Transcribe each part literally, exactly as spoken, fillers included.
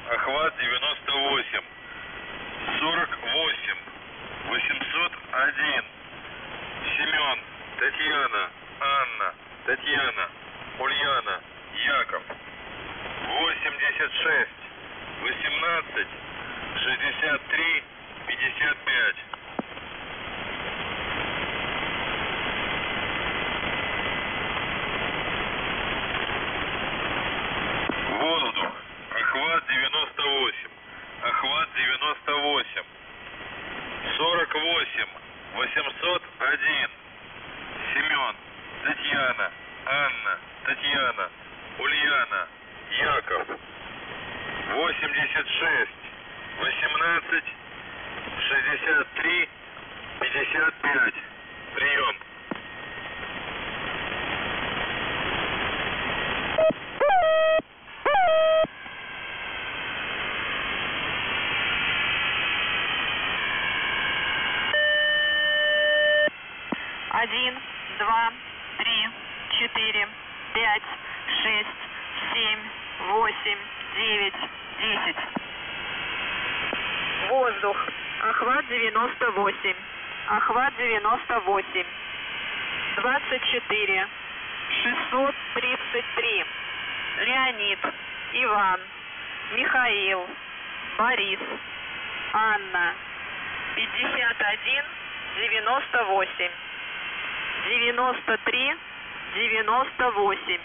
охват девяносто восемь, сорок восемь, восемьсот один, Семен, Татьяна, Анна, Татьяна, Ульяна, Яков, восемьдесят шесть, восемнадцать, шестьдесят три, пятьдесят пять. Воздух, охват девяносто восемь, охват девяносто восемь, сорок восемь, восемьсот один, Семен, Татьяна, Анна, Татьяна, Ульяна, Яков, восемьдесят шесть, восемнадцать, шестьдесят три, пятьдесят пять. Прием. Один, два, три, четыре, пять, шесть, семь, восемь, девять, десять. Воздух. Охват девяносто восемь. Охват девяносто восемь. двадцать четыре. шестьсот тридцать три. Леонид. Иван. Михаил. Борис. Анна. пятьдесят один. девяносто восемь. девяносто три. девяносто восемь.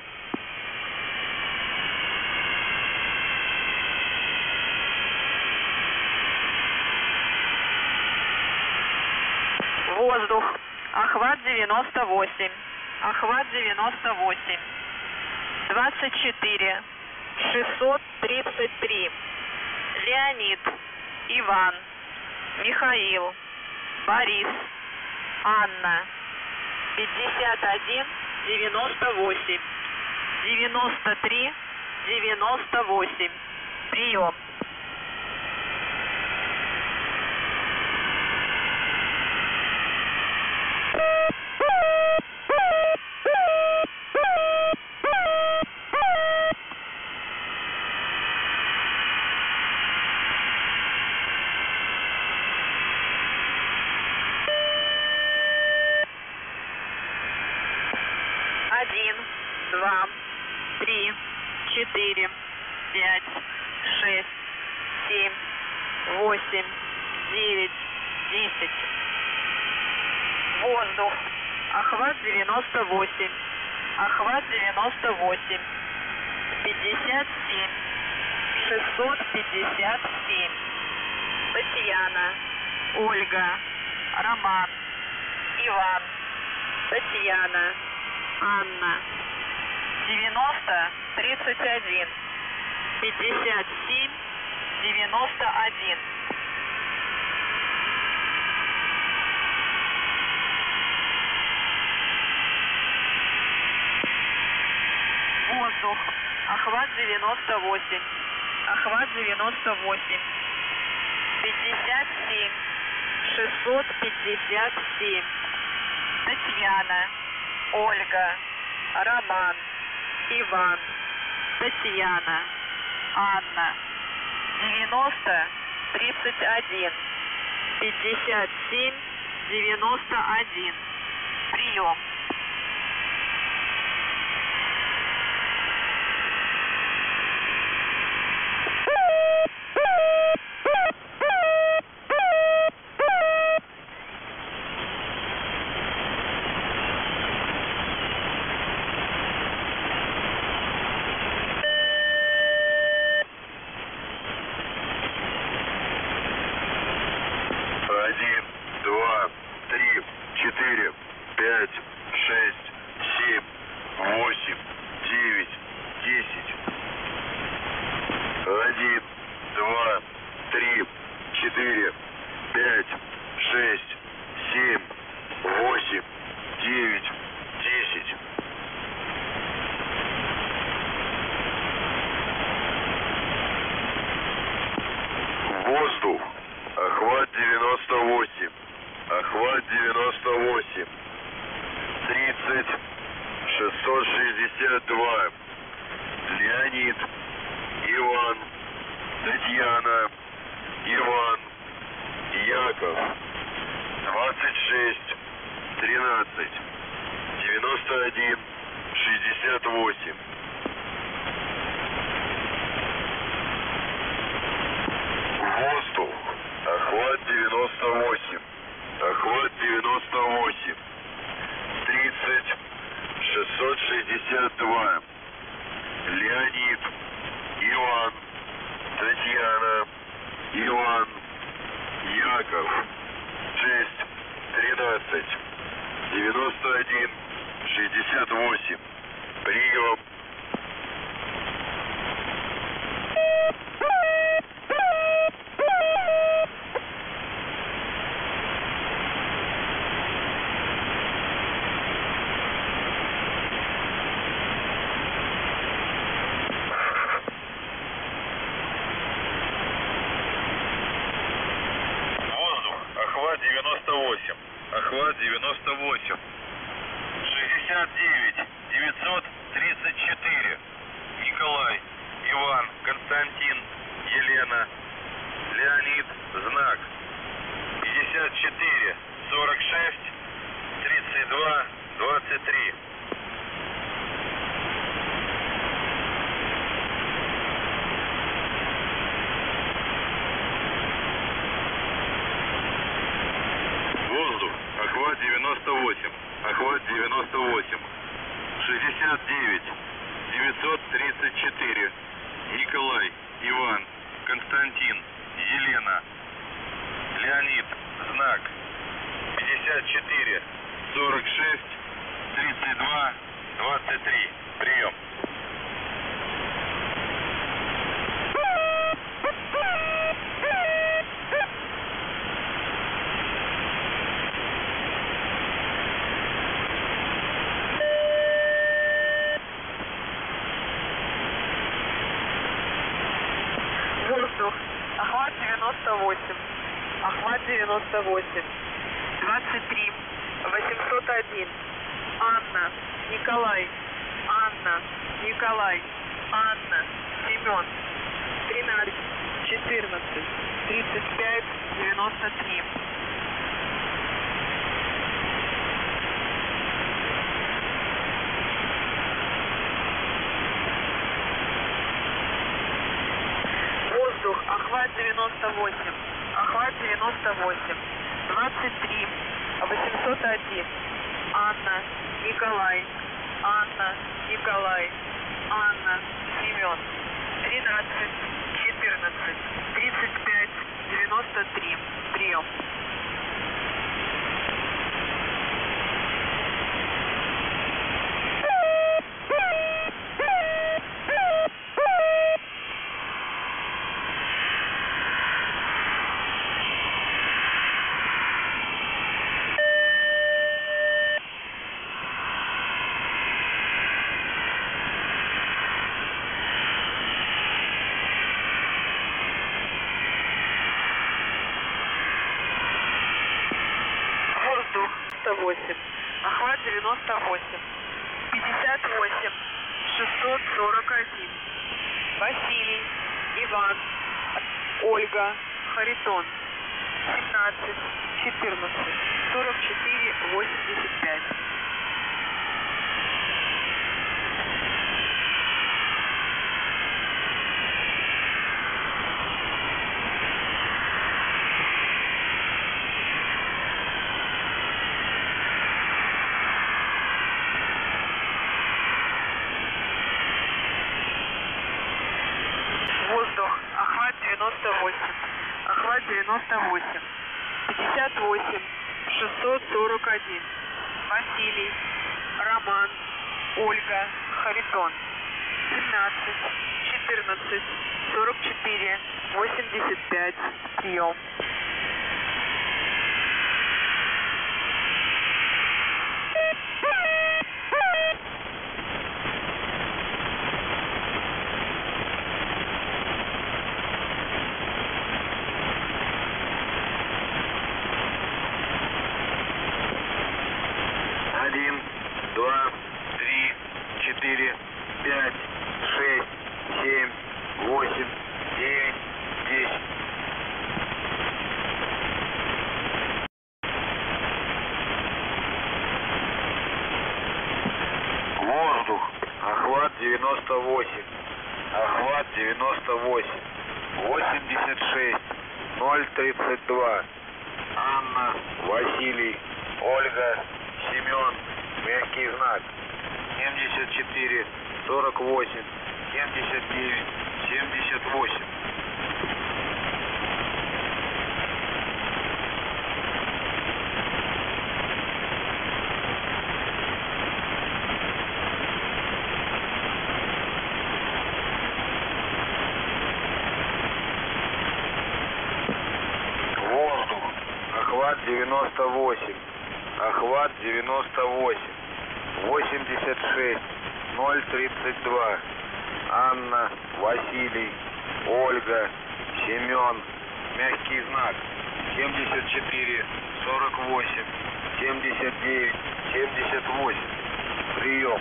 Воздух. Охват девяносто восемь. Охват девяносто восемь. двадцать четыре. шестьсот тридцать три. Леонид. Иван. Михаил. Борис. Анна. пятьдесят один. девяносто восемь. девяносто три. девяносто восемь. Прием. Один, два, три, четыре, пять, шесть, семь, восемь, девять, десять. Воздух. Охват девяносто восемь. Охват девяносто восемь. пятьдесят семь. шестьсот пятьдесят семь. Татьяна. Ольга. Роман. Иван. Татьяна. Анна. девяносто тридцать один. пятьдесят семь. девяносто один. Воздух. Охват девяносто восемь. Охват девяносто восемь. пятьдесят семь. шестьсот пятьдесят семь. Татьяна. Ольга. Роман. Иван. Татьяна. Анна. девяносто тридцать один. пятьдесят семь. девяносто один. Прием. Один, два, три, четыре, пять, шесть, семь, восемь, девять, десять. Один, два, три, четыре, пять, шесть, семь, восемь, девять, десять. Воздух. Охват девяносто восемь. Охват девяносто восемь. тридцать. шестьсот шестьдесят два. Леонид. Иван. Татьяна. Татьяна, Иван, Яков, двадцать шесть, тринадцать, девяносто один, шестьдесят восемь. Воздух, охват девяносто восемь, охват девяносто восемь, тридцать, шестьсот шестьдесят два, Леонид, Иван, Татьяна, Иван, Яков, шесть, тринадцать, девяносто один, шестьдесят восемь. Прием. Охват девяносто восемь. Охват девяносто восемь. шестьдесят девять, девятьсот тридцать четыре. Николай, Иван, Константин, Елена, Леонид, знак. пятьдесят четыре, сорок шесть, тридцать два, двадцать три. Воздух, охват девяносто восемь, охват девяносто восемь, шестьдесят девять, девятьсот тридцать четыре, Николай, Иван, Константин, Елена, Леонид, знак, пятьдесят четыре, сорок шесть, тридцать два, двадцать три, прием. Воздух, охват девяносто восемь, охват девяносто восемь, двадцать три, восемьсот один, Анна, Николай, Анна, Николай, Анна, Семен, тринадцать, четырнадцать, тридцать пять, девяносто три. Воздух, охват девяносто восемь, охват девяносто восемь, двадцать три, восемьсот один, Анна, Николай, Анна, Николай, Анна, Семен, тринадцать, четырнадцать, тридцать пять, девяносто три, прием. девяносто восемь, охват девяносто восемь, пятьдесят восемь, шестьсот сорок один, Василий, Иван, Ольга, Харитон, семнадцать, четырнадцать, сорок четыре, восемьдесят пять. Воздух, охват девяносто восемь, охват девяносто восемь, пятьдесят восемь, шестьсот сорок один, Василий, Роман, Ольга, Харитон, семнадцать, четырнадцать, сорок четыре, восемьдесят пять, прием. Один, два, три, четыре, пять, шесть, семь, восемь, девять, девяносто восемь. восемьдесят шесть ноль тридцать два. Анна, Василий, Ольга, Семен, мягкий знак. семьдесят четыре сорок восемь. семьдесят девять семьдесят восемь. Воздух. Охват девяносто восемь. Охват девяносто восемь. восемьдесят шесть ноль тридцать два. Анна, Василий, Ольга, Семен, мягкий знак. семьдесят четыре сорок восемь. семьдесят девять семьдесят восемь. Прием.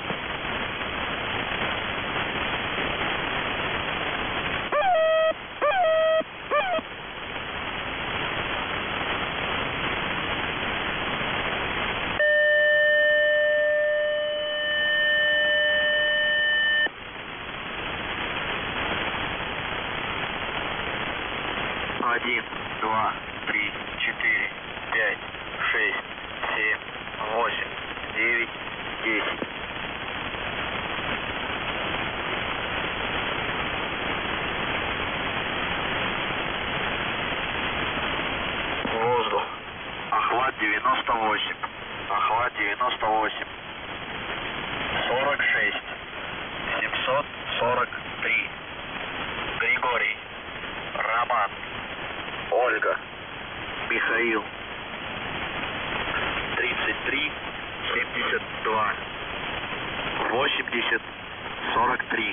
Один, два, три, четыре, пять, шесть, семь, восемь, девять, десять. Воздух. Охват девяносто восемь. Охват девяносто восемь. сорок шесть семьсот сорок три. Григорий. Роман. Ольга. Михаил. тридцать три семьдесят два. восемьдесят сорок три.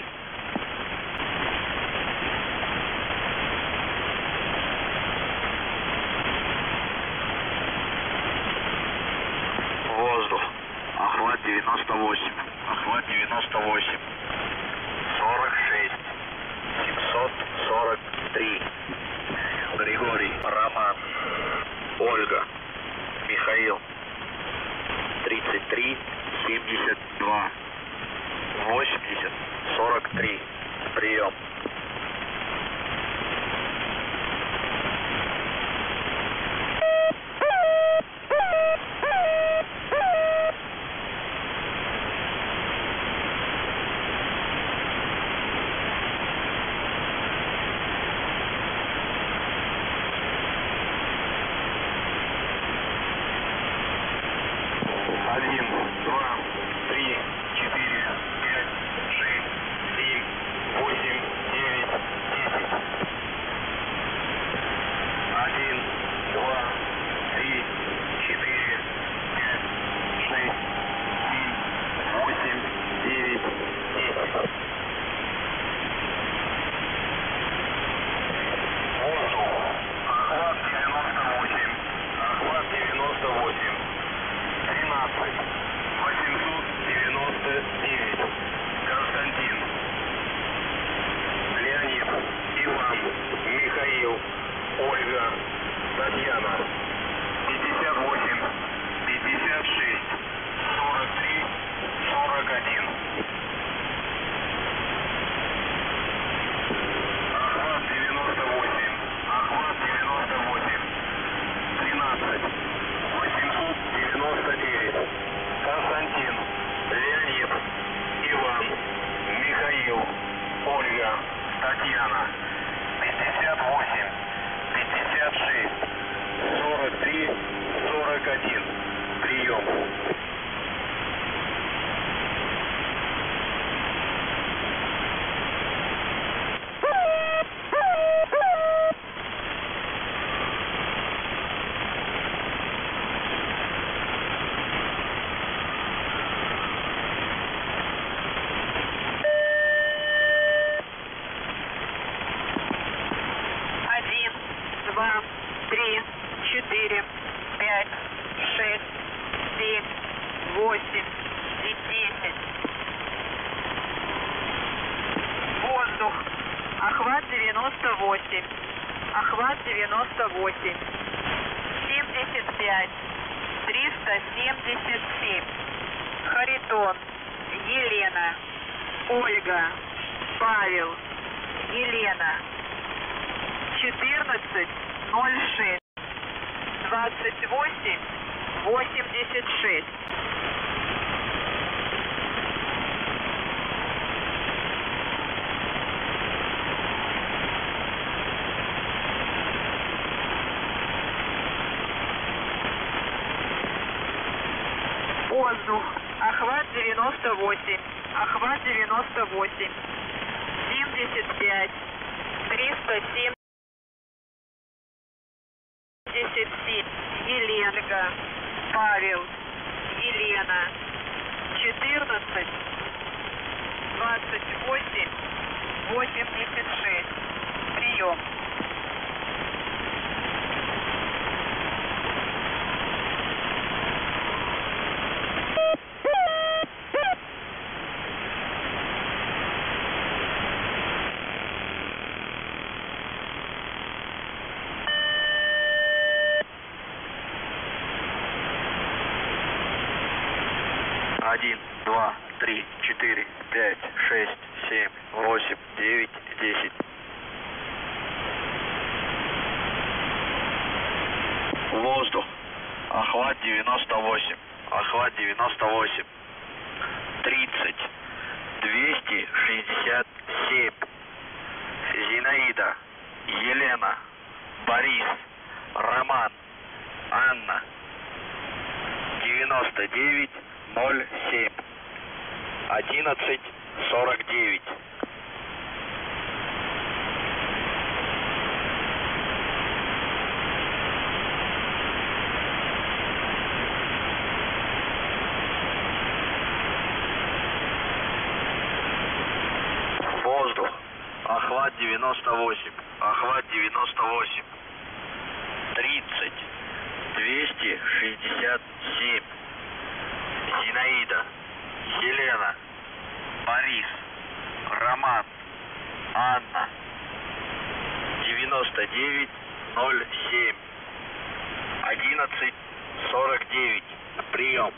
Воздух. Охват девяносто восемь. Охват девяносто восемь. сорок шесть семьсот сорок три. Григорий. Роман. Ольга. Михаил. тридцать три семьдесят два. восемьдесят сорок три. Прием. Один, два, три, четыре, пять, шесть, семь, восемь, девять, десять. Один, два, три, четыре, пять, шесть, семь, восемь, девять, десять. Воздух. Охват девяносто восемь. Охват девяносто восемь. тринадцать восемьсот девяносто девять. Константин. Леонид. Иван. Михаил. Ольга. Татьяна. пятьдесят восемь пятьдесят шесть сорок три сорок один. Охват девяносто восемь. Охват девяносто восемь. тринадцать восемьсот девяносто девять. Константин. Леонид. Иван. Михаил. Ольга. Татьяна. пятьдесят восемь пятьдесят шесть сорок три сорок один. Прием. Один, два, три, четыре, пять, шесть, семь, восемь и десять. Воздух. Охват девяносто восемь. Охват девяносто восемь. семьдесят пять триста семьдесят семь. Харитон. Елена. Ольга. Павел. Елена. четырнадцать ноль шесть. двадцать восемь восемьдесят шесть. Воздух. Охват девяносто восемь. Охват девяносто восемь. семьдесят пять. триста семьдесят семь. Еленка. Павел. Елена. четырнадцать двадцать восемь восемьдесят шесть. Прием. Один, два, три, четыре, пять, шесть, семь, восемь, девять, десять. Воздух. Охват девяносто восемь. Охват девяносто восемь. тридцать. двести шестьдесят семь. Зинаида. Елена. Борис. Роман. Анна. девяносто девять ноль семь. одиннадцать сорок девять. Воздух. Охват девяносто восемь. Охват девяносто восемь. тридцать. двести шестьдесят семь. Зинаида. Елена. Борис. Роман. Анна. девяносто девять ноль семь. одиннадцать сорок девять. Прием.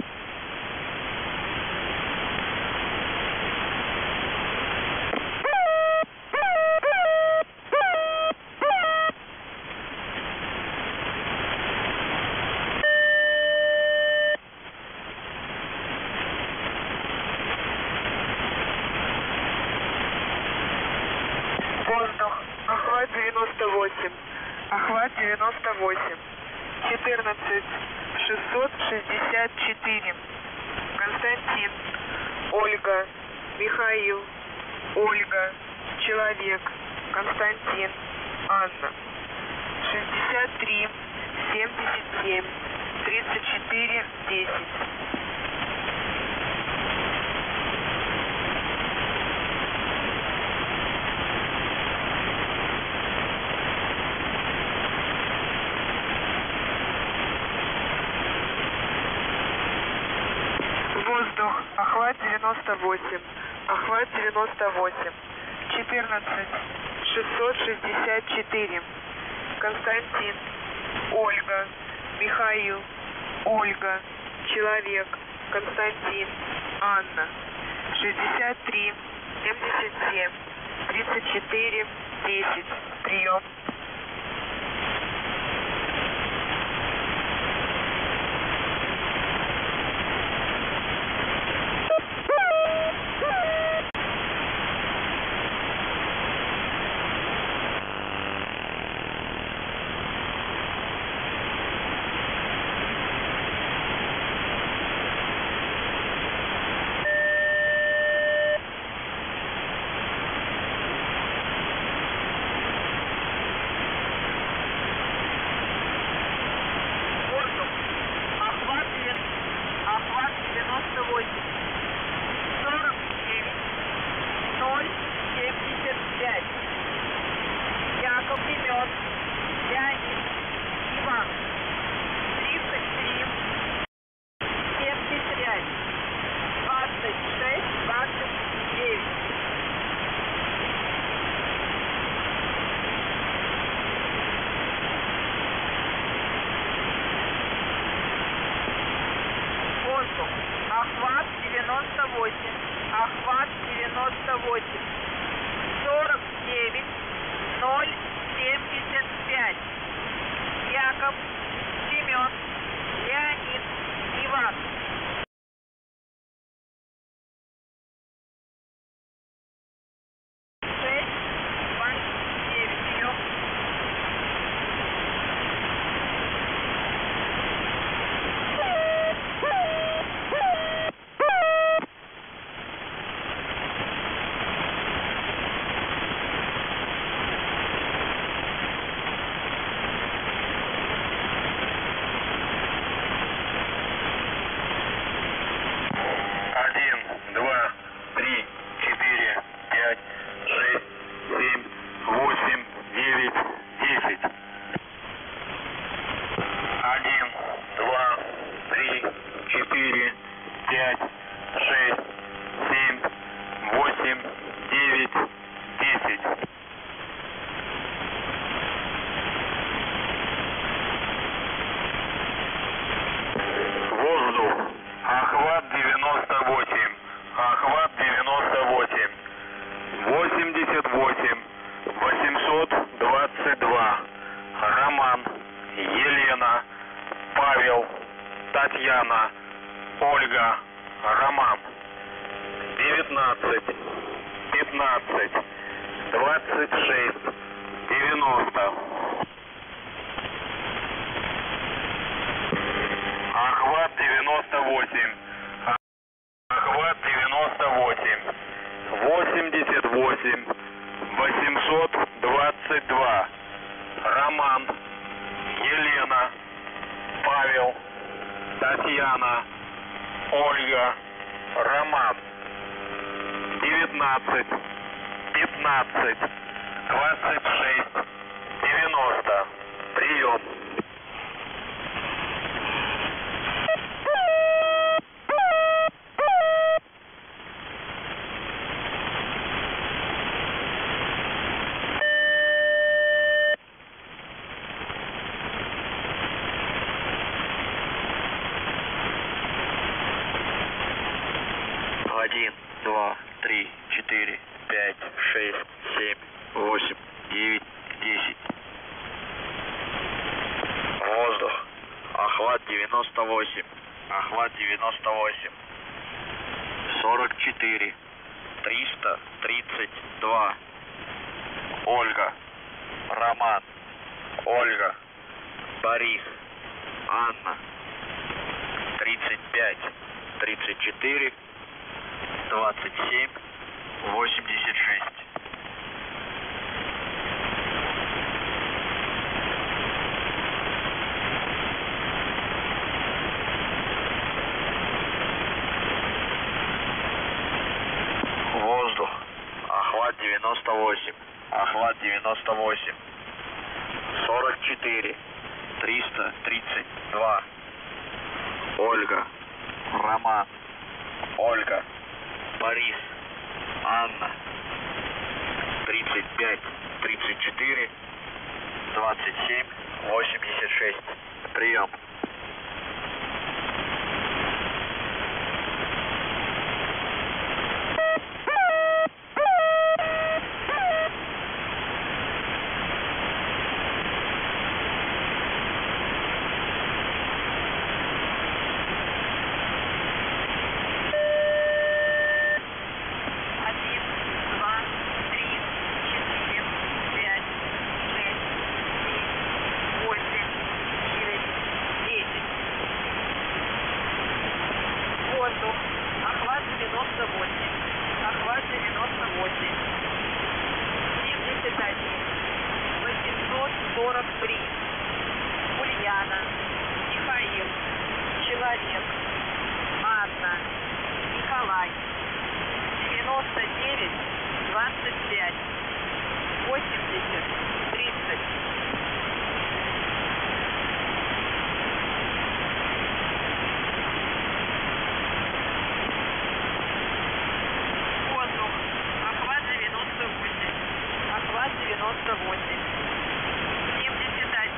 Воздух. Охват девяносто восемь. Охват девяносто восемь. четырнадцать шестьсот шестьдесят четыре. Константин. Ольга. Михаил. Ольга. Человек. Константин. Анна. шестьдесят три семьдесят семь тридцать четыре десять. Воздух. Охват девяносто восемь. Охват девяносто восемь. четырнадцать шестьсот шестьдесят четыре. Константин. Ольга. Михаил. Ольга. Человек. Константин. Анна. шестьдесят три семьдесят семь тридцать четыре десять. Прием. два. Роман, Елена, Павел, Татьяна, Ольга, Роман. девятнадцать, пятнадцать, двадцать шесть, девяносто. Охват девяносто восемь. Охват девяносто восемь. восемьдесят восемь, восемьсот двадцать два. Роман, Елена, Павел, Татьяна, Ольга, Роман. девятнадцать, пятнадцать, двадцать шесть, девяносто. Прием. Один, два, три, четыре, пять, шесть, семь, восемь, девять, десять. Воздух. Охват девяносто восемь. Охват девяносто восемь. сорок четыре. триста тридцать два. Ольга. Роман. Ольга. Борис. Анна. тридцать пять. тридцать четыре. двадцать семь, восемьдесят шесть. Воздух. Охват девяносто восемь. Охват девяносто восемь. сорок четыре. триста тридцать два. Ольга. Роман. Ольга. Борис, Анна, тридцать пять, тридцать четыре, двадцать семь, восемьдесят шесть. Прием. Охват девяносто восемь. Охват девяносто восемь. семьдесят один. восемьсот сорок три. Ульяна. Михаил. Человек. Анна. Николай. девяносто девять. двадцать пять. восемьдесят. тридцать. девяносто восемь, семьдесят один.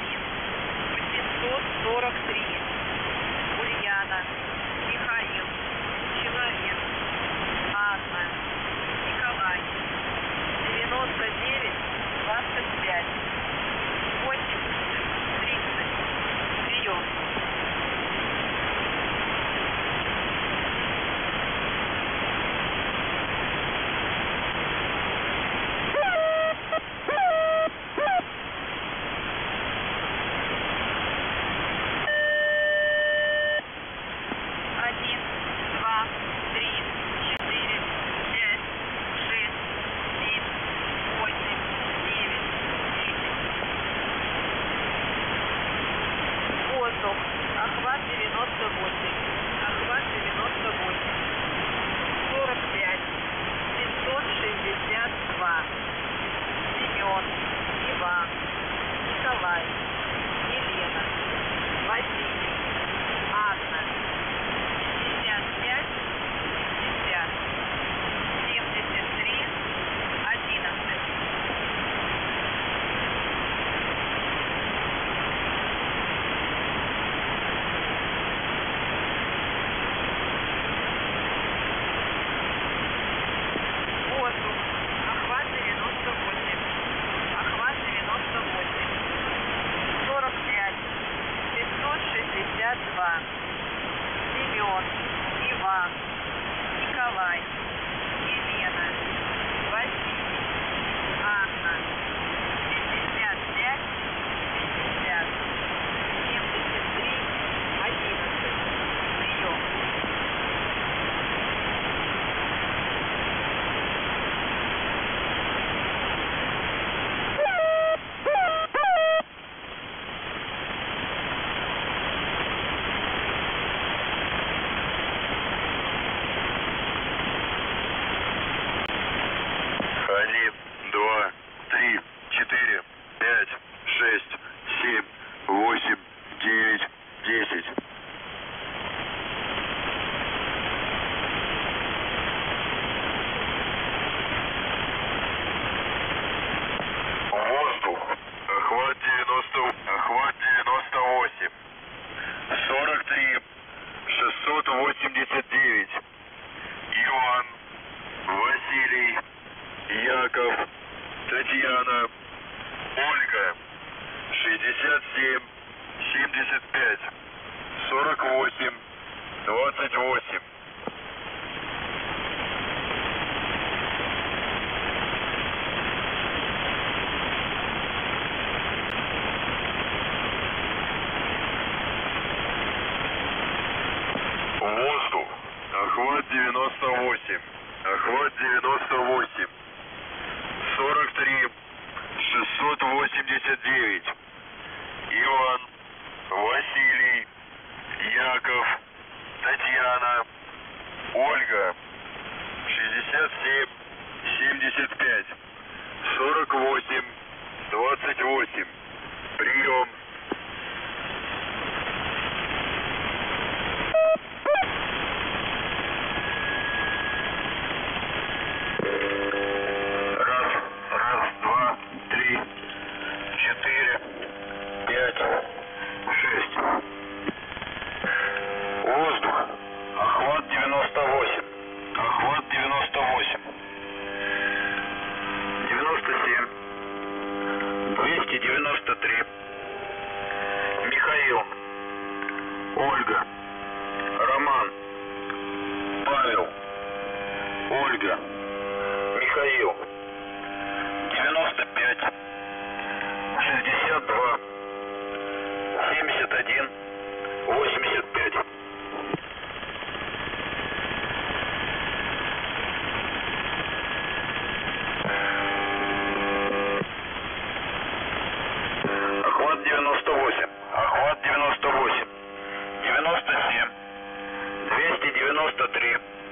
девяносто, охват девяносто восемь. сорок три шестьсот восемьдесят девять. Иван, Василий, Яков, Татьяна, Ольга. шестьдесят семь семьдесят пять. сорок восемь двадцать восемь. Воздух. Охват девяносто восемь. Охват девяносто восемь. сорок три шестьсот восемьдесят девять. Иван, Василий, Яков, Татьяна, Ольга. шестьдесят семь семьдесят пять. сорок восемь двадцать восемь. Прием. Раз, раз, два, три, четыре, пять, шесть. Воздух. Охват девяносто восемь. Охват девяносто восемь. девяносто семь. двести девяносто три. Михаил. Ольга. Роман. Павел. Ольга. Михаил. девяносто пять. шестьдесят два. семьдесят один. восемьдесят пять. Охват девяносто восемь. Охват девяносто восемь. девяносто семь. двести девяносто три.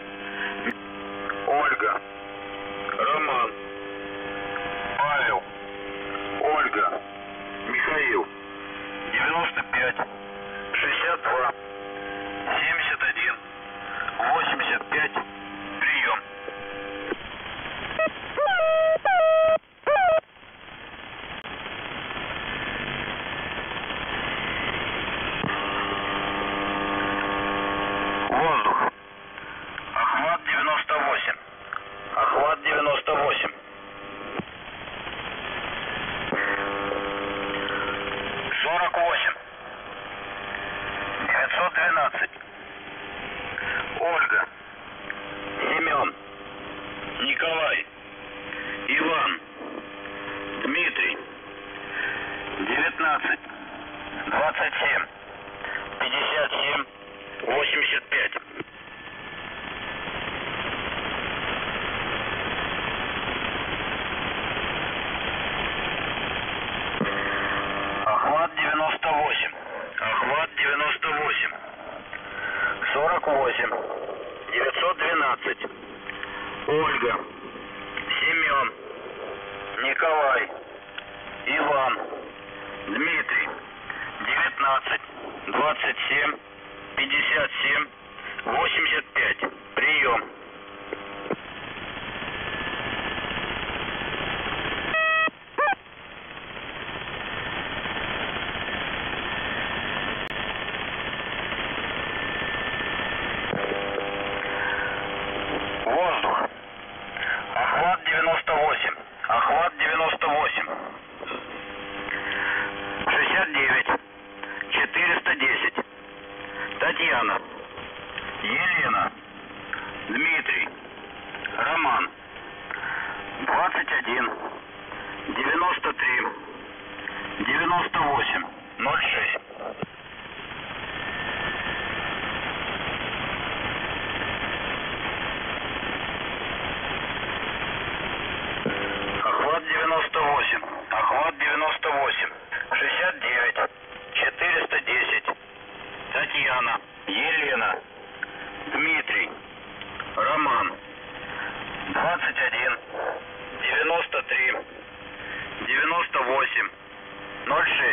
Ольга. Роман. Павел. Ольга. Михаил. девяносто пять. шестьдесят два. семьдесят один. восемьдесят пять. Прием. Воздух. Охват девяносто восемь. Охват девяносто восемь. сорок восемь. девятьсот двенадцать. Ольга. Семен. Николай. Иван. Дмитрий. девятнадцать. двадцать семь. пятьдесят семь. восемьдесят пять. Охват девяносто восемь. Охват девяносто восемь. сорок восемь. девятьсот двенадцать. Ольга. Семен. Николай. Иван. Дмитрий. девятнадцать. двадцать семь. пятьдесят семь. восемьдесят пять. Прием. Воздух. Охват девяносто восемь. Охват девяносто восемь. шестьдесят девять. четыреста десять. Татьяна. Елена. Дмитрий. Роман. двадцать один. девяносто три. девяносто восемь. ноль шесть. Охват девяносто восемь. Охват девяносто восемь. шестьдесят девять. четыреста десять. Татьяна. Елена. Дмитрий. Роман. двадцать один. девяносто три. девяносто восемь. ноль шесть.